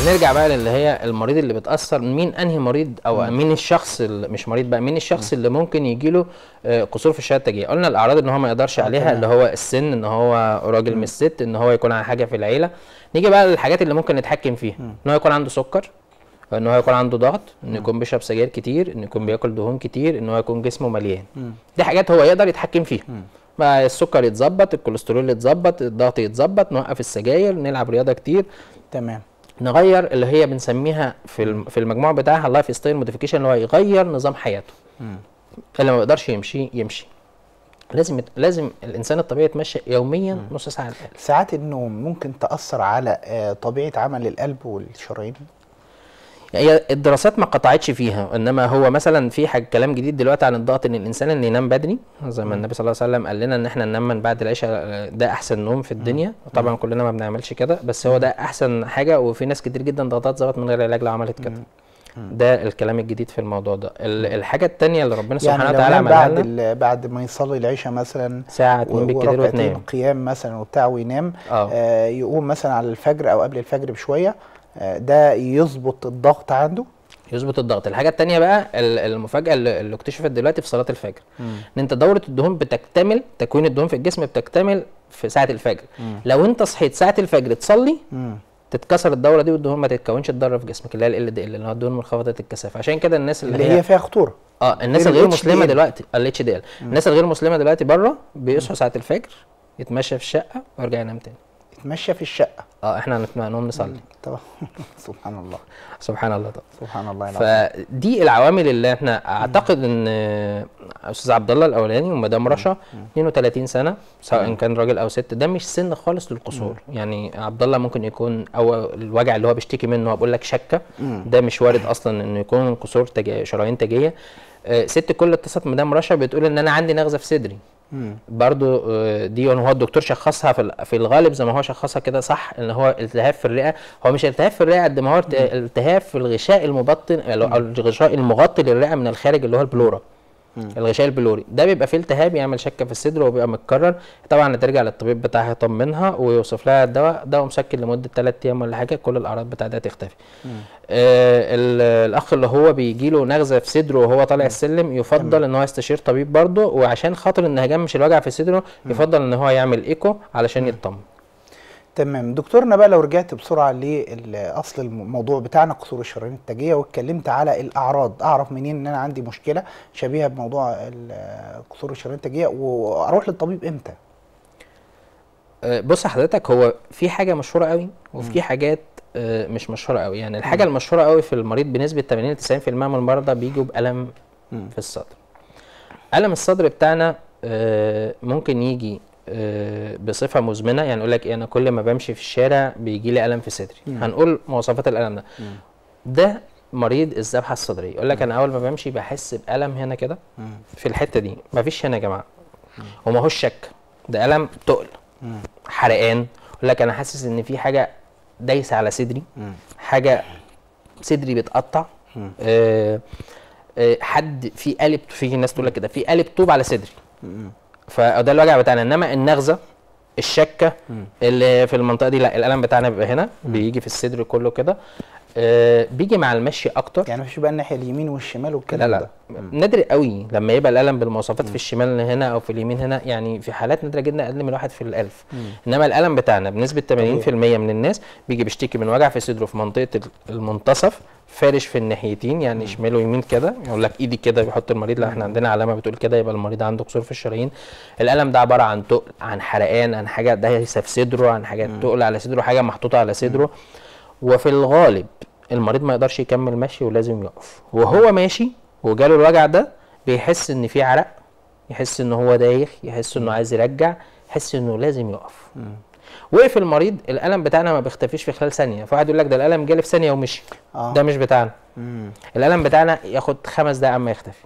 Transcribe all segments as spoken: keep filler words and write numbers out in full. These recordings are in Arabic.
نرجع بقى للي هي المريض اللي بتاثر. مين انهي مريض او م. مين الشخص اللي مش مريض بقى، مين الشخص م. اللي ممكن يجي له قصور في الشهيه التاجيه؟ قلنا الاعراض ان هو ما يقدرش عليها، اللي هو السن، ان هو راجل مش ست، ان هو يكون على حاجه في العيله. نيجي بقى للحاجات اللي ممكن نتحكم فيها، ان هو يكون عنده سكر، ان هو يكون عنده ضغط، ان يكون بيشرب سجاير كتير، ان يكون بياكل دهون كتير، ان هو يكون جسمه مليان. دي حاجات هو يقدر يتحكم فيها. بقى السكر يتظبط، الكوليسترول يتظبط، الضغط يتظبط، نوقف السجاير، نلعب رياضه كتير. تمام. نغير اللي هي بنسميها في في المجموعه بتاعها اللايف ستايل موديفيكيشن، اللي هو يغير نظام حياته. مم. اللي ما يقدرش يمشي يمشي. لازم لازم الانسان الطبيعي يتمشى يوميا مم. نص ساعه على الاقل. ساعات النوم ممكن تاثر على طبيعه عمل القلب والشرايين؟ هي الدراسات ما قطعتش فيها، انما هو مثلا في حاجه كلام جديد دلوقتي عن الضغط، ان الانسان اللي ينام بدري زي ما النبي صلى الله عليه وسلم قال لنا ان احنا ننام من بعد العشاء، ده احسن نوم في الدنيا. طبعا كلنا ما بنعملش كده، بس هو ده احسن حاجه، وفي ناس كتير جدا ضغطات ظبط من غير علاج لو عملت كده. ده الكلام الجديد في الموضوع ده. الحاجه الثانيه اللي ربنا سبحانه يعني وتعالى عملها لنا بعد بعد ما يصلي العشاء مثلا ساعه اتنين بالكتير وتنام، قيام مثلا وبتاع وينام، آه يقوم مثلا على الفجر او قبل الفجر بشويه، آه ده يظبط الضغط عنده، يظبط الضغط. الحاجه الثانيه بقى المفاجاه اللي اكتشفت دلوقتي في صلاه الفجر، مم. ان انت دوره الدهون بتكتمل، تكوين الدهون في الجسم بتكتمل في ساعه الفجر. مم. لو انت صحيت ساعه الفجر تصلي، مم. تتكسر الدوره دي والدهون ما تتكونش تضر في جسمك، اللي هي ال دي ال اللي هو الدهون منخفضه الكثافه. عشان كده الناس اللي, اللي هي, هي فيها خطوره، اه الناس الغير مسلمه دلوقتي ال اتش دي ال، الناس الغير مسلمه دلوقتي بره بيصحوا ساعه الفجر، يتمشى في الشقه ويرجع ينام تاني. يتمشى في الشقه؟ اه احنا نقوم نصلي. طبعا. سبحان الله سبحان الله طبعا. سبحان الله. فدي العوامل اللي احنا اعتقد ان استاذ عبد الله الاولاني ومدام رشا اتنين وتلاتين سنه، سواء كان راجل او ست، ده مش سن خالص للقصور. يعني عبد الله ممكن يكون او الوجع اللي هو بيشتكي منه بقول لك شكه، ده مش وارد اصلا انه يكون قصور تجي... شرايين تاجيه. ست كل اتصلت مدام رشا بتقول ان انا عندي نغزه في صدري. مم. برضو دي هو الدكتور شخصها في في الغالب زي ما هو شخصها كده صح، ان هو التهاب في الرئه. هو مش التهاب في الرئه قد ما هو التهاب في الغشاء المبطن او الغشاء المغطي للرئه من الخارج، اللي هو البلورا. مم. الغشاء البلوري ده بيبقى فيه التهاب يعمل شكه في الصدر وبيبقى متكرر. طبعا ترجع للطبيب بتاعها يطمنها ويوصف لها الدواء، دواء مسكن لمده ثلاث ايام ولا حاجه، كل الاعراض بتاعتها تختفي. آه الاخ اللي هو بيجي له نغزه في صدره وهو طالع مم. السلم، يفضل مم. ان هو يستشير طبيب برضه، وعشان خاطر النهجان مش الوجع في صدره، مم. يفضل ان هو يعمل ايكو علشان يطمن. تمام. دكتورنا بقى لو رجعت بسرعه لاصل الموضوع بتاعنا، قصور الشرايين التاجيه، واتكلمت على الاعراض، اعرف منين ان انا عندي مشكله شبيهه بموضوع قصور الشرايين التاجيه، واروح للطبيب امتى؟ بص حضرتك، هو في حاجه مشهوره قوي وفي حاجات مش مشهوره قوي. يعني الحاجه م. المشهوره قوي في المريض بنسبه تمانين ل تسعين في المية من المرضى بيجوا بالم م. في الصدر. الم الصدر بتاعنا ممكن يجي بصفه مزمنه، يعني يقول لك ايه، انا كل ما بمشي في الشارع بيجي لي الم في صدري. م. هنقول مواصفات الالم ده. م. ده مريض الذبحه الصدريه، يقول لك انا اول ما بمشي بحس بالم هنا كده في الحته دي، مفيش هنا يا جماعه، وما هوش شك، ده الم تقل، حرقان. يقول لك انا حاسس ان في حاجه دايسه على صدري، مم. حاجه صدري بتقطع، آه آه حد في قالب، في ناس تقول لك كده في قالب طوب على صدري، فده الوجع بتاعنا. انما النغزه الشكه مم. اللي في المنطقه دي لا، الالم بتاعنا بيبقى هنا، مم. بيجي في الصدر كله كده، آه بيجي مع المشي اكتر. يعني مفيش بقى الناحيه اليمين والشمال والكلام ده؟ لا لا، نادر قوي لما يبقى الالم بالمواصفات مم. في الشمال هنا او في اليمين هنا، يعني في حالات نادره جدا اقل من واحد في الالف. مم. انما الالم بتاعنا بنسبه تمانين في المية من الناس بيجي بيشتكي من وجع في صدره في منطقه المنتصف، فارش في الناحيتين، يعني مم. شمال ويمين كده. يقول لك ايدي كده، بيحط المريض، لا احنا عندنا علامه بتقول كده، يبقى المريض عنده قصور في الشرايين. الالم ده عباره عن تقل، عن حرقان، عن حاجه دايسه في صدره، عن حاجات تقل على صدره، حاجه محطوطه على صدره. مم. وفي الغالب المريض ما يقدرش يكمل مشي ولازم يقف. وهو ماشي وجاله الوجع ده بيحس ان في عرق، يحس ان هو دايخ، يحس انه عايز يرجع، يحس انه لازم يقف. مم. وقف المريض، الالم بتاعنا ما بيختفيش في خلال ثانيه. فواحد يقول لك ده الالم جالي في ثانيه ومشي، آه. ده مش بتاعنا. مم. الالم بتاعنا ياخد خمس دقايق اما يختفي.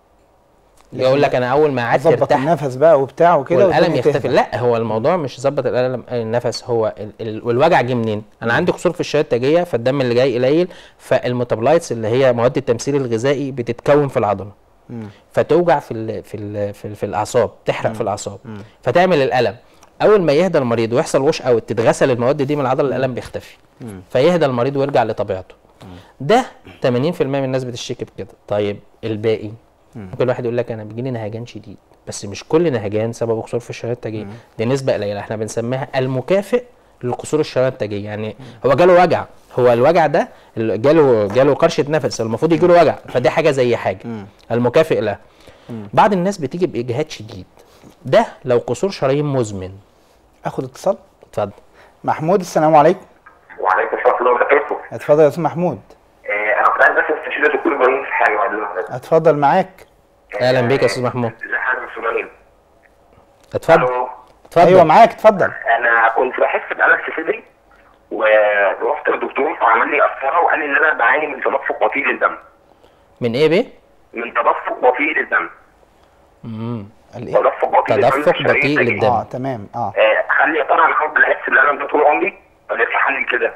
يقول لك انا اول ما قعدت ارتاح النفس بقى وبتاع وكده والالم يختفي. لا، هو الموضوع مش ظبط الالم النفس، هو ال ال والوجع جه منين؟ انا عندي قصور في الشرايين التاجيه، فالدم اللي جاي قليل، فالميتابولايتس اللي هي مواد التمثيل الغذائي بتتكون في العضله، فتوجع في ال في ال في, ال في الاعصاب، تحرق مم. في الاعصاب، مم. فتعمل الالم. اول ما يهدى المريض ويحصل وش اوت تتغسل المواد دي من العضله الالم بيختفي. فيهدى المريض ويرجع لطبيعته. ده ثمانين في المية من الناس بتشتكي بكده. طيب الباقي ممكن الواحد يقول لك انا بيجي لي نهجان شديد، بس مش كل نهجان سببه قصور في الشرايين التاجيه، دي نسبه قليله احنا بنسميها المكافئ للقصور الشرايين التاجيه. يعني هو جاله وجع، هو الوجع ده جاله جاله قرشه نفس، المفروض يجي له وجع، فدي حاجه زي حاجه المكافئ له. بعض الناس بتيجي باجهاد شديد، ده لو قصور شرايين مزمن. اخد اتصال. اتفضل. محمود السلام عليكم. وعليكم السلام ورحمه الله وبركاته. اتفضل يا استاذ محمود. آه انا كنت عايز بس استشير الدكتور ابراهيم في حاجه بعد اذنك. اتفضل معاك. اهلا بيك يا استاذ محمود. ازي حضرتك يا استاذ؟ اتفضل. اتفضل. ايوه معاك اتفضل. انا كنت بحس بألم في صدري ورحت للدكتور وعمل لي قسطره وقال لي ان انا بعاني من تدفق بطيء للدم. من ايه بيه؟ من تدفق بطيء للدم. امم الايه؟ تدفق بطيء تدفق بطيء للدم. اه تمام. اه, آه خلي يا ترى انا هفضل احس بالالم ده طول عمري ولا في حل كده؟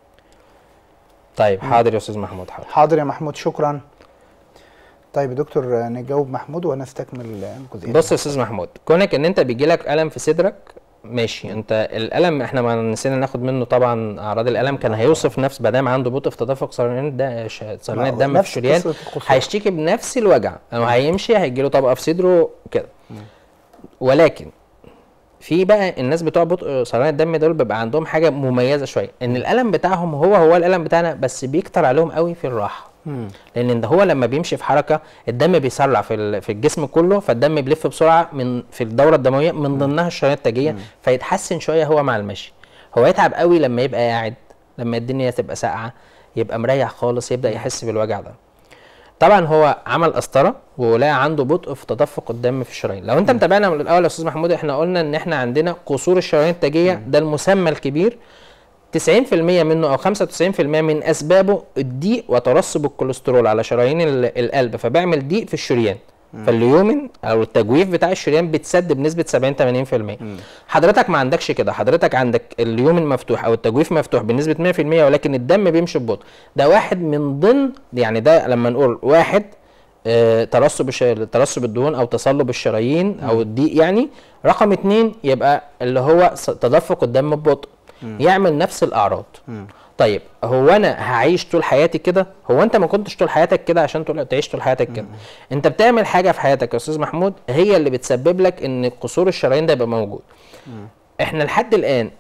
طيب حاضر يا استاذ محمود. حاضر حاضر يا محمود شكرا. طيب يا دكتور نجاوب محمود ونستكمل الجزئيه. بص يا استاذ محمود، كونك ان انت بيجي لك الم في صدرك ماشي، انت الالم احنا ما نسينا ناخد منه طبعا اعراض الالم، كان هيوصف نفس ما دام عنده بطء في تدفق سرطان ده سرطان الدم في الشريان هيشتكي بنفس الوجع او هيمشي هيجي له طبقه في صدره كده. ولكن في بقى الناس بتوع بطء سرطان الدم دول بيبقى عندهم حاجه مميزه شويه، ان الالم بتاعهم هو هو الالم بتاعنا بس بيكتر عليهم قوي في الراحه. مم. لان ده هو لما بيمشي في حركه الدم بيسرع في في الجسم كله، فالدم بيلف بسرعه من في الدوره الدمويه من ضمنها الشرايين التاجيه، فيتحسن شويه هو مع المشي. هو يتعب قوي لما يبقى قاعد، لما الدنيا تبقى ساقعه يبقى مريح خالص يبدا يحس بالوجع ده. طبعا هو عمل قسطره ولقى عنده بطء في تدفق الدم في الشرايين. لو انت متابعنا من الاول يا استاذ محمود احنا قلنا ان احنا عندنا قصور الشرايين التاجيه ده المسمى الكبير، تسعين في المية منه او خمسة وتسعين في المية من اسبابه الضيق وترسب الكوليسترول على شرايين القلب، فبيعمل ضيق في الشريان. فالليومن او التجويف بتاع الشريان بتسد بنسبه سبعين ثمانين في المية. حضرتك ما عندكش كده، حضرتك عندك اليومن مفتوح او التجويف مفتوح بنسبه مية في المية ولكن الدم بيمشي ببطء. ده واحد من ضمن، يعني ده لما نقول واحد آه ترسب ترسب الدهون او تصلب الشرايين او الضيق يعني. رقم اتنين يبقى اللي هو تدفق الدم ببطء يعمل نفس الاعراض. مم. طيب هو انا هعيش طول حياتي كده؟ هو انت ما كنتش طول حياتك كده عشان طول تعيش طول حياتك كده. انت بتعمل حاجه في حياتك يا استاذ محمود هي اللي بتسبب لك ان قصور الشرايين ده يبقى موجود. مم. احنا لحد الان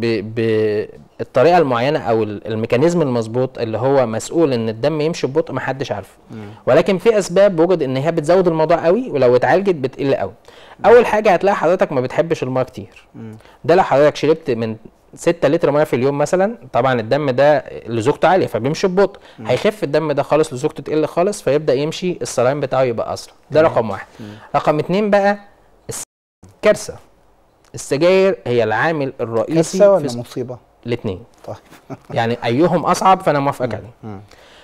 بالطريقه المعينه او الميكانيزم المظبوط اللي هو مسؤول ان الدم يمشي ببطء ما حدش عارفه. ولكن في اسباب وجد ان هي بتزود الموضوع قوي ولو اتعالجت بتقل قوي. اول حاجه هتلاقي حضرتك ما بتحبش الميه كتير. مم. ده لو حضرتك شربت من ستة لتر ميه في اليوم مثلا، طبعا الدم ده لزوجته عاليه فبيمشي ببطء، هيخف الدم ده خالص لزوجته تقل خالص فيبدا يمشي السرطان بتاعه يبقى اسرع. ده رقم واحد. مم. رقم اتنين بقى الكارثه، السجاير هي العامل الرئيسي. كارثه ولا مصيبه؟ الاثنين. طيب يعني ايهم اصعب فانا موافقك عليه.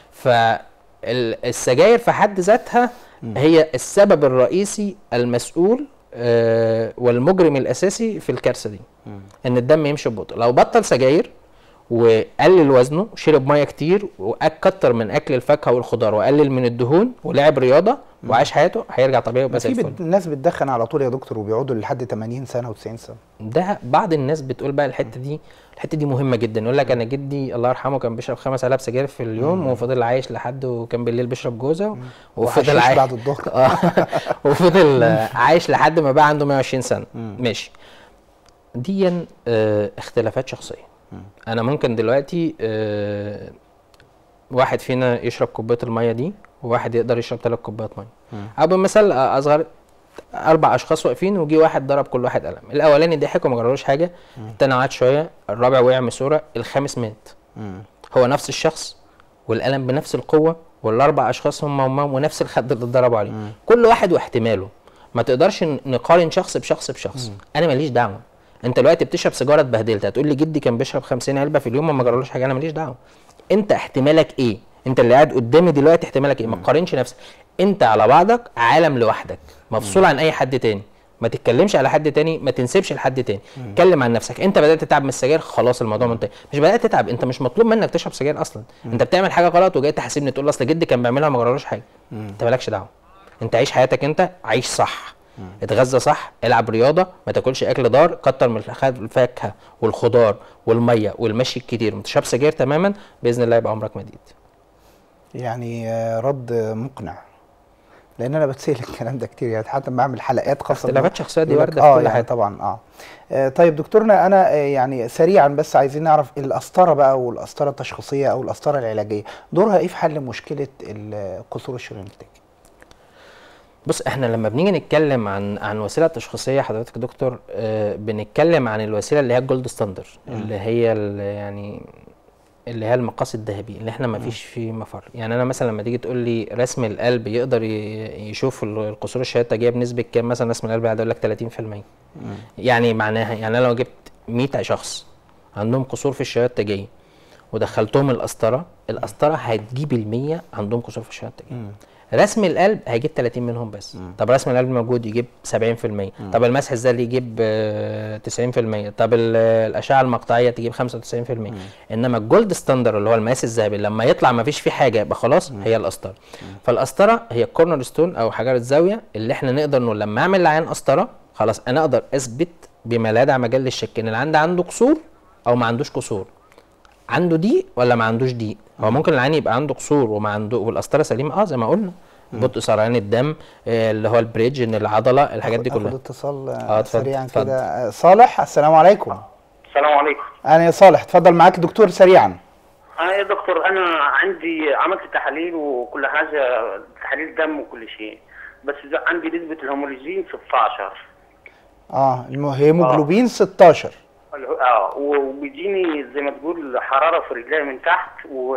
فالسجاير في حد ذاتها مم. هي السبب الرئيسي المسؤول آه والمجرم الاساسي في الكارثه دي. مم. ان الدم يمشي ببطء. لو بطل سجاير وقلل وزنه وشرب ميه كتير وكتر من اكل الفاكهه والخضار وقلل من الدهون ولعب رياضه مم. وعاش حياته هيرجع طبيعي ويبقى زي الفل. في الناس بتدخن على طول يا دكتور وبيقعدوا لحد ثمانين سنه وتسعين سنه. ده بعض الناس بتقول بقى الحته دي الحته دي مهمه جدا، يقول لك انا جدي الله يرحمه كان بيشرب خمس علب سجاير في اليوم مم. وفضل عايش لحد وكان بالليل بيشرب جوزه وفضل عايش بعد الظهر وفضل عايش لحد ما بقى عنده مية وعشرين سنه. مم. ماشي. دي اه اختلافات شخصيه. مم. انا ممكن دلوقتي اه واحد فينا يشرب كوبايه الميه دي وواحد يقدر يشرب ثلاث كوبايات ميه. او بمثال اصغر، اربع اشخاص واقفين وجي واحد ضرب كل واحد قلم، الاولاني ضحك وما جرالوش حاجه، الثاني قعد شويه، الرابع وقع من الصوره، الخامس مات. مم. هو نفس الشخص والقلم بنفس القوه والاربع اشخاص هم هم ونفس الخد اللي اتضربوا عليه. مم. كل واحد واحتماله، ما تقدرش نقارن شخص بشخص بشخص. مم. انا ماليش دعوه. انت دلوقتي بتشرب سيجاره اتبهدلت، هتقول لي جدي كان بيشرب خمسين علبه في اليوم وما جرالوش حاجه، انا ماليش دعوه. انت احتمالك ايه؟ انت اللي قاعد قدامي دلوقتي احتمالك ايه؟ ما تقارنش نفسك. انت على بعضك عالم لوحدك مفصول عن اي حد تاني. ما تتكلمش على حد تاني، ما تنسبش لحد تاني. اتكلم عن نفسك. انت بدات تتعب من السجاير خلاص الموضوع منتهي. مش بدات تتعب، انت مش مطلوب منك تشرب سجاير اصلا. مم. انت بتعمل حاجه غلط وجاي تحاسبني تقول اصل جدي كان بيعملها وما جرالوش حاجه. مم. انت مالكش دعوه. انت عيش حياتك، انت عيش صح. اتغذى صح، العب رياضه، ما تاكلش اكل ضار، كتر من الفاكهه والخضار والميه والمشي الكتير، ما تشربش سجاير تماما، باذن الله يبقى عمرك مديد. يعني آه، رد مقنع، لان انا بتسال الكلام ده كتير، يعني حتى بعمل حلقات خاصه اختلافات شخصيه دي يقول لك وارده في اه كل يعني حاجه. طبعا اه آه، طيب دكتورنا انا آه، يعني سريعا بس عايزين نعرف القسطره بقى، والقسطره التشخيصيه او القسطره العلاجيه دورها ايه في حل مشكله القصور الشرايين التاجيه؟ بص، احنا لما بنيجي نتكلم عن عن وسيله تشخيصيه حضرتك يا دكتور، آه بنتكلم عن الوسيله اللي هي الجولد ستاندر، اللي هي اللي يعني اللي هي المقاس الذهبي اللي احنا ما فيش فيه مفر. يعني انا مثلا لما تيجي تقول لي رسم القلب يقدر يشوف القصور الشرايين التاجيه بنسبه كام، مثلا رسم القلب هيقول لك ثلاثين في المية. يعني معناها، يعني انا لو جبت مية شخص عندهم قصور في الشرايين التاجيه ودخلتهم القسطره، القسطره هتجيب ال مية عندهم قصور في الشرايين التاجيه. رسم القلب هيجيب ثلاثين منهم بس. مم. طب رسم القلب موجود يجيب سبعين في المية. مم. طب المسح الذري يجيب آه تسعين في المية. طب الاشعه المقطعيه تجيب خمسة وتسعين في المية. مم. انما الجولد ستاندر اللي هو المقاس الذهبي لما يطلع ما فيش فيه حاجه يبقى خلاص. مم. هي القسطره. فالقسطره هي الكورنر ستون او حجر الزاويه اللي احنا نقدر نقول لما اعمل لعيان قسطره خلاص انا اقدر اثبت بما لا يدع مجال للشك ان العيان ده عنده قصور او ما عندوش قصور، عنده دي ولا ما عندوش دي. هو ممكن العيان يبقى عنده قصور وما عنده والقسطره سليمه، اه زي ما قلنا، بطء سريان الدم، آه اللي هو البريدج، ان العضله، الحاجات دي كلها. اخد اتصال اه سريعا كده. صالح، السلام عليكم. السلام عليكم. انا يا صالح، اتفضل معاك دكتور سريعا. اه يا دكتور، انا عندي عملت تحاليل وكل حاجه، تحاليل دم وكل شيء، بس عندي نسبه الهيموجلوبين ستاشر. اه الهيموجلوبين ستاشر. اه وبيجيني زي ما تقول حراره في رجلي من تحت و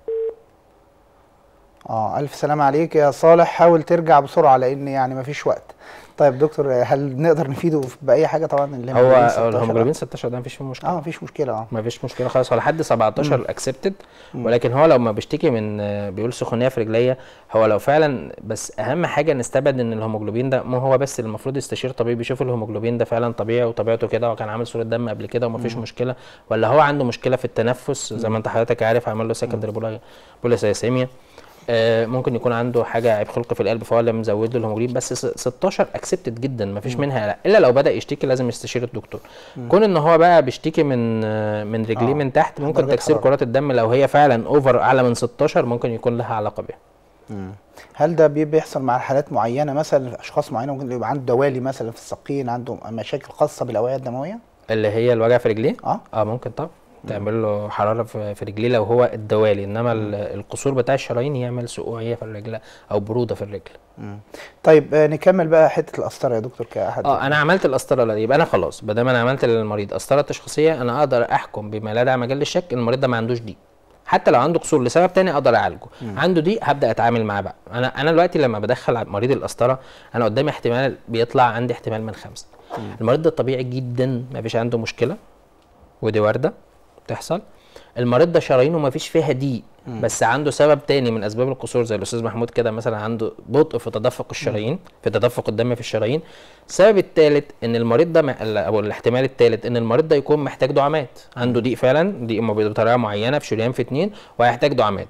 اه الف سلامة عليك يا صالح، حاول ترجع بسرعة لان يعني مفيش وقت. طيب دكتور، هل نقدر نفيده باي حاجه؟ طبعا هو الهيموجلوبين ستاشر ده مفيش فيه مشكله. اه مفيش مشكله. اه مفيش مشكله خالص، هو لحد سبعتاشر اكسبتد، ولكن هو لو ما بيشتكي من بيقول سخونيه في رجليه، هو لو فعلا، بس اهم حاجه نستبعد ان الهيموجلوبين ده مو هو بس، المفروض يستشير طبيب يشوف الهيموجلوبين ده فعلا طبيعي وطبيعته كده وكان عامل صوره دم قبل كده ومفيش مشكله، ولا هو عنده مشكله في التنفس زي ما انت حضرتك عارف عمل له سكندري بوليسايسيميا. آه ممكن يكون عنده حاجه عيب خلقي في القلب فهو اللي مزود له الهيموجلوبين، بس ستاشر اكسبتد جدا مفيش منها لا. الا لو بدا يشتكي لازم يستشير الدكتور. مم. كون ان هو بقى بيشتكي من من رجليه آه. من تحت، ممكن تكسير كرات الدم لو هي فعلا اوفر اعلى من ستاشر ممكن يكون لها علاقه بيها. مم. هل ده بيحصل مع حالات معينه، مثلا اشخاص معينه ممكن يبقى عنده دوالي مثلا في الساقين، عنده مشاكل خاصه بالاوعيه الدمويه اللي هي الوجع في رجليه؟ اه اه ممكن طبعا تعمل له حراره في رجليه لو هو الدوالي، انما القصور بتاع الشرايين يعمل سقوعيه في الرجل او بروده في الرجل. مم. طيب آه نكمل بقى حته القسطره يا دكتور كاحد. اه انا عملت القسطره، يبقى انا خلاص ما دام انا عملت للمريض قسطره تشخيصيه انا اقدر احكم بما لا داعي مجال للشك ان المريض ده ما عندوش دي، حتى لو عنده قصور لسبب تاني اقدر اعالجه. مم. عنده دي هبدا اتعامل معاه بقى. انا انا دلوقتي لما بدخل مريض القسطره انا قدامي احتمال بيطلع عندي احتمال من خمسه. مم. المريض ده طبيعي جدا ما فيش عنده مشكله ودي وارده تحصل. المريض ده شرايينه ما فيش فيها ضيق بس عنده سبب تاني من اسباب القصور، زي الاستاذ محمود كده مثلا عنده بطء في تدفق الشرايين، في تدفق الدم في الشرايين. السبب الثالث ان المريض ده او الاحتمال الثالث ان المريض ده يكون محتاج دعامات، عنده ضيق فعلا، ضيق بطريقه معينه في شريان في اتنين وهيحتاج دعامات.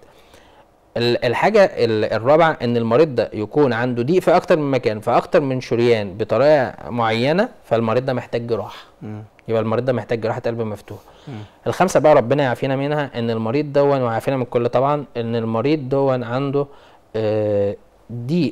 الحاجه الرابعه ان المريض ده يكون عنده ضيق في اكتر من مكان، في اكتر من شريان بطريقه معينه، فالمريض ده محتاج جراحه. يبقى المريض ده محتاج جراحه قلب مفتوح. مم. الخمسه بقى ربنا يعافينا منها، ان المريض دون ويعافينا من الكل طبعا، ان المريض دون عنده آه ضيق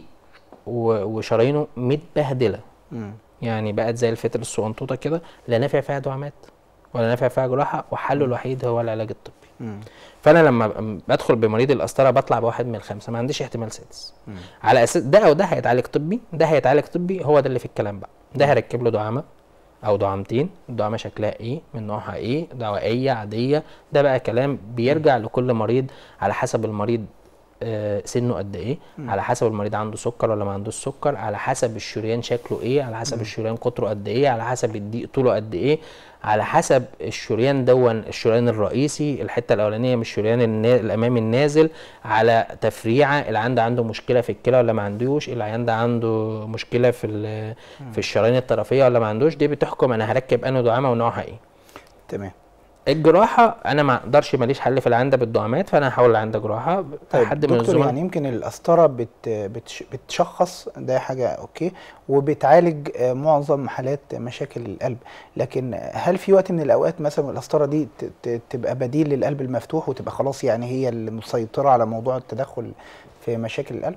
وشرايينه متبهدله، يعني بقت زي الفتر الصغنطوطه كده، لا نافع فيها دعامات ولا نافع فيها جراحه، وحله الوحيد هو العلاج الطبي. مم. فانا لما بدخل بمريض القسطره بطلع بواحد من الخمسه، ما عنديش احتمال سادس. مم. على اساس ده او ده هيتعالج طبي، ده هيتعالج طبي، هو ده اللي في الكلام بقى. ده هركب له دعامه او دعامتين، الدعامه شكلها ايه، من نوعها ايه، دوائيه عاديه، ده بقى كلام بيرجع لكل مريض على حسب المريض آه سنه قد ايه، م. على حسب المريض عنده سكر ولا ما عندوش سكر، على حسب الشريان شكله ايه، على حسب م. الشريان قطره قد ايه، على حسب الضيق طوله قد ايه، على حسب الشريان دون الشريان الرئيسي، الحته الاولانيه من الشريان الامامي النازل، على تفريعه، اللي عنده عنده مشكله في الكلى ولا ما عندوش، اللي عنده عنده مشكله في في الشرايين الطرفيه ولا ما عندوش، دي بتحكم انا هركب انهي دعامه ونوعها ايه. تمام. الجراحه انا ما اقدرش، ماليش حل في العنده بالدعامات، فانا هحاول عند جراحه. طيب حد من دكتور، الزملاء يعني يمكن القسطره بت بتش بتشخص ده حاجه اوكي، وبتعالج آه، معظم حالات مشاكل القلب، لكن هل في وقت من الاوقات مثلا القسطره دي ت- ت- تبقى بديل للقلب المفتوح، وتبقى خلاص يعني هي المسيطره على موضوع التدخل في مشاكل القلب؟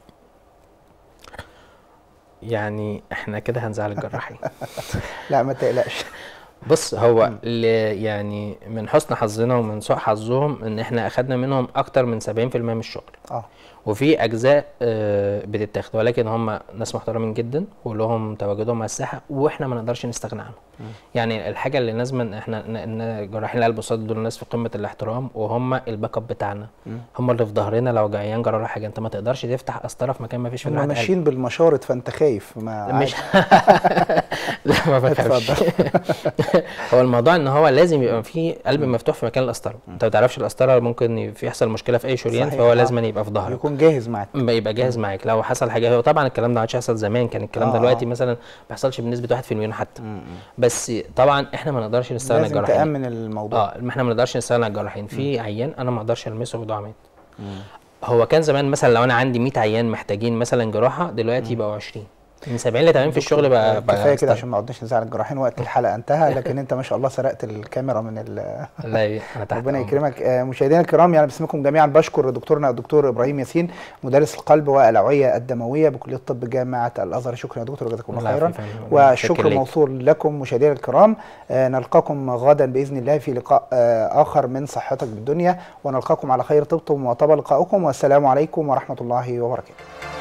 يعني احنا كده هنزعل الجراحين. لا ما تقلقش. بص، هو اللي يعني من حسن حظنا ومن سوء حظهم ان احنا اخدنا منهم اكتر من سبعين في المية من الشغل، اه وفي اجزاء آه، بتتاخد، ولكن هم ناس محترمين جدا ولهم تواجدهم على الساحه، واحنا ما نقدرش نستغنى عنهم. يعني الحاجه اللي لازم احنا ن- ان جراحين القلب والصدر دول ناس في قمه الاحترام، وهم الباك اب بتاعنا، هم اللي في ظهرنا لو جعيان جرى له حاجه. انت ما تقدرش تفتح قسطره في مكان ما فيش فيه هم جراحه قلب. ماشيين بالمشارط فانت خايف؟ ما مش عادي. لا ما بخافش. هو الموضوع ان هو لازم يبقى في قلب مفتوح في مكان القسطره. انت ما تعرفش القسطره ممكن ي- في يحصل مشكله في اي شريان، صحيح، فهو آه. لازم يبقى في ظهرك، يكون جاهز معاك. ما يبقى جاهز معاك لو حصل حاجه. هو طبعا الكلام ده ما عادش يحصل زمان، كان الكلام آه، ده دلوقتي آه. مثلا ما بيحصلش بنسبه واحد في المليون حتى. بس طبعا احنا ما نقدرش نستغنى عن لازم الجراحين. تامن الموضوع. اه ما احنا ما نقدرش نستغنى عن الجراحين. في عيان انا ما اقدرش المسه بدعامات. هو كان زمان مثلا لو انا عندي مية عيان محتاجين مثلا جراحه، دلوقتي بقوا عشرين، من سبعين ل ثمانين في الشغل بقى, بقى كفايه كده استغل. عشان ما قعدناش نزعل الجراحين، وقت الحلقه انتهى، لكن انت ما شاء الله سرقت الكاميرا من ال لا انا تحت ربنا أمرك. يكرمك. آه، مشاهدينا الكرام، يعني باسمكم جميعا بشكر دكتورنا الدكتور ابراهيم ياسين، مدرس القلب والاوعيه الدمويه بكليه الطب جامعه الازهر. شكرا يا دكتور، جزاكم الله لا، خيرا. في فن. شكراً والشكر ليك. موصول لكم مشاهدينا الكرام. آه، نلقاكم غدا باذن الله في لقاء آه، اخر من صحتك بالدنيا، ونلقاكم على خير. طبتم وطاب لقاؤكم، والسلام عليكم ورحمه الله وبركاته.